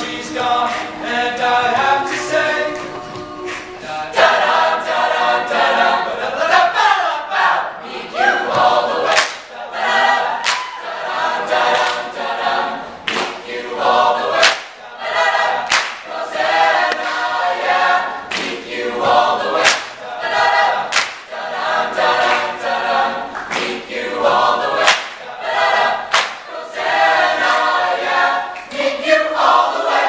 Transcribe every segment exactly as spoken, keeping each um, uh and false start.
she's gone, and I have to say, da-da, da-da, da-da, ba-da-ba-da-ba-da-ba, need you all the way. Da-da, da-da, da-da, need you all the way. Da-da, Rosanna, yeah, need you all the way. Da-da, da-da, da-da, da-da, need you all the way. Da-da, Rosanna, yeah, need you all the way.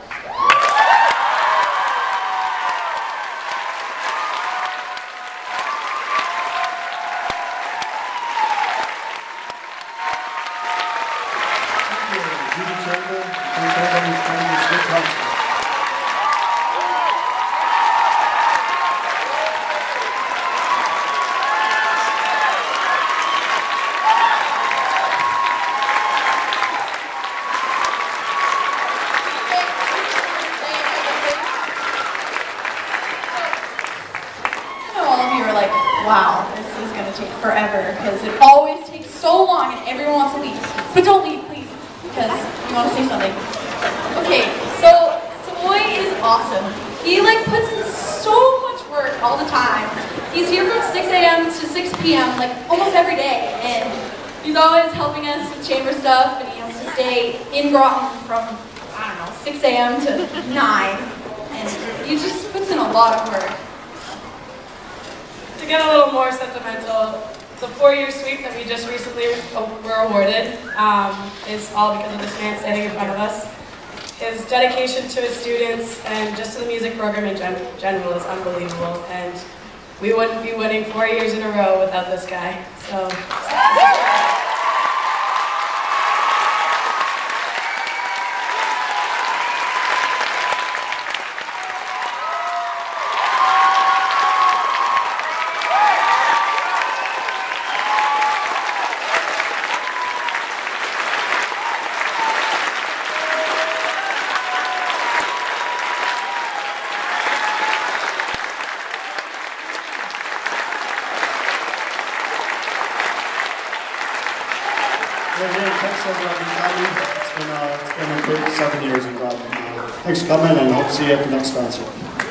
Wow, this is going to take forever because it always takes so long and everyone wants to leave. But don't leave, please, because you want to say something. Okay, so Savoy is awesome. He like puts in so much work all the time. He's here from six A M to six P M like almost every day, and he's always helping us with chamber stuff, and he has to stay in Groton from, I don't know, six A M to nine, and he just puts in a lot of work. To get a little more sentimental, the four-year sweep that we just recently were awarded um, is all because of this man standing in front of us. His dedication to his students and just to the music program in gen general is unbelievable, and we wouldn't be winning four years in a row without this guy. So. Thanks everybody. It's been, uh, it's been a great seven years in Groton. Uh, thanks for coming, and hope to see you at the next concert.